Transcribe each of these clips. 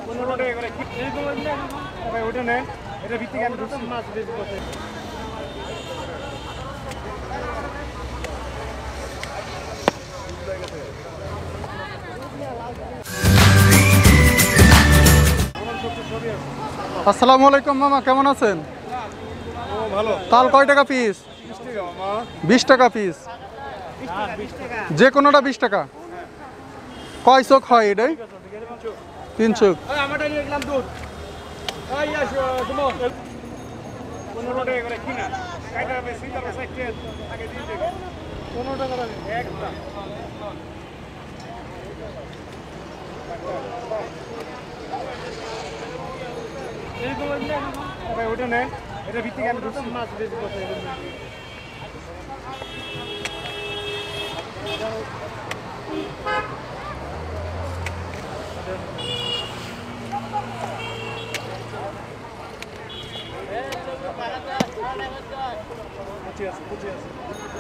আসসালামু আলাইকুম মামা, কেমন আছেন? ভালো। তাল কয় টাকা পিস? 20 টাকা পিস। যে কোনোটা 20 টাকা। কয় চোখ হয় এটাই? 3 চোখ। ওটা নেন, এটা ভিত্তিক আমি মাছ বেশি কথা বুঝে আছে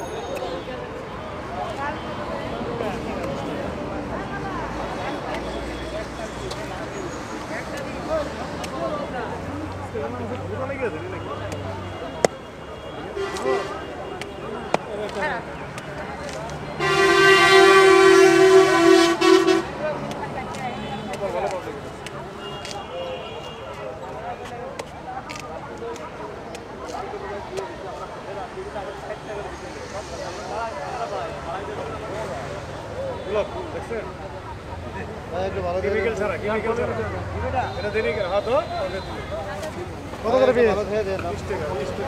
কত করে পিস? 20 টাকা।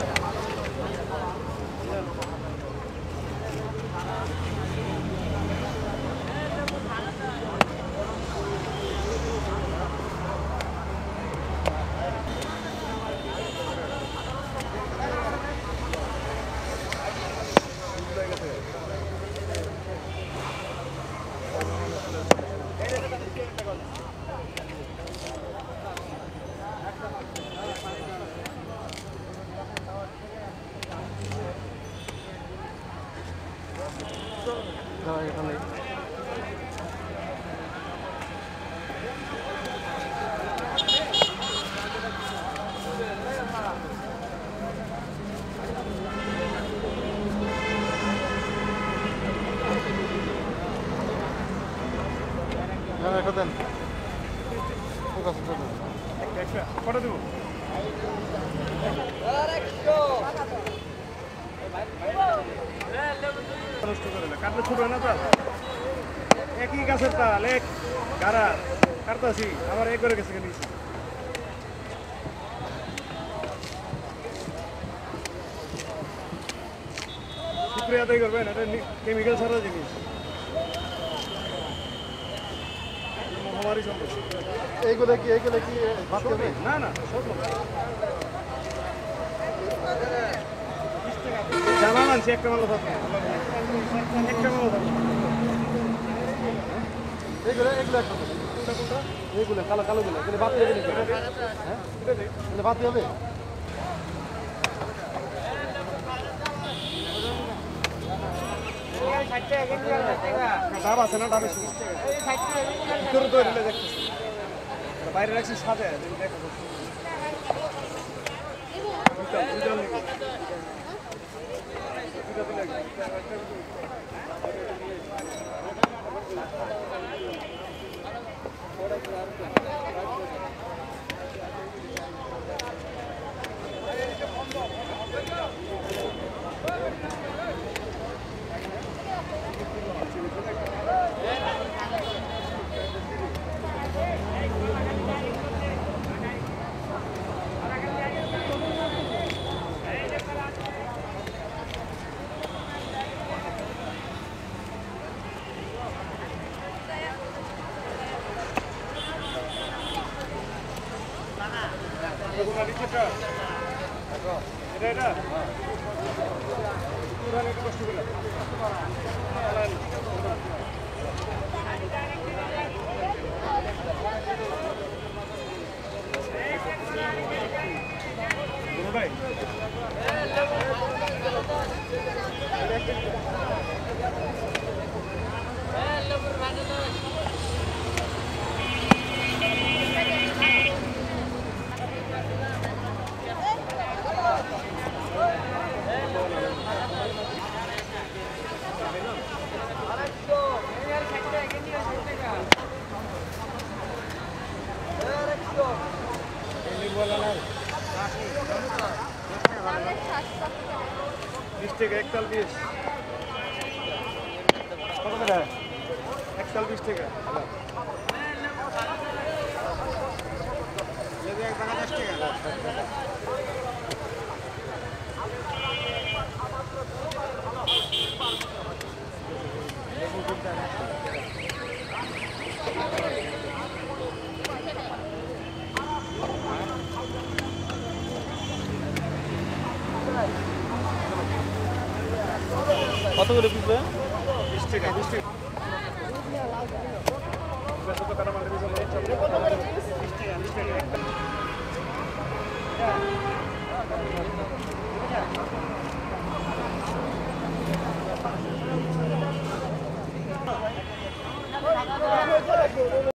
কটা দেবো? কাটলে ছোট হয় না তাল, একই গাছের তাল, এক গাড়া কাটতাছি, আবার এক করে গেছে নিয়েছি। শুক্রিয়া আদায় করবেন, এটা কেমিক্যাল ছাড়া জিনিস, মহামারী সম্পর্কে। এইগুলো কি না না সব জানা মানছি, একটা মাল থাকবে, একটা মাল থাকবে। এইগুলো কালো কালো গুলো বাতি হবে নাকি? হ্যাঁ বাতি হবে। ডাব আছে না? ডাবে ভিতরে তো দেখতেছি, বাইরে রাখছি সাথে দেখা টাকা একতাল 20 কত করে একতাল 20 টাকা লেবু এক টাকা 10 টাকা কত করে পিস ভাই? 20 টাকা 20 টাকা বেশ তো কাটা মাল দিবেন 20 টাকা 20 টাকা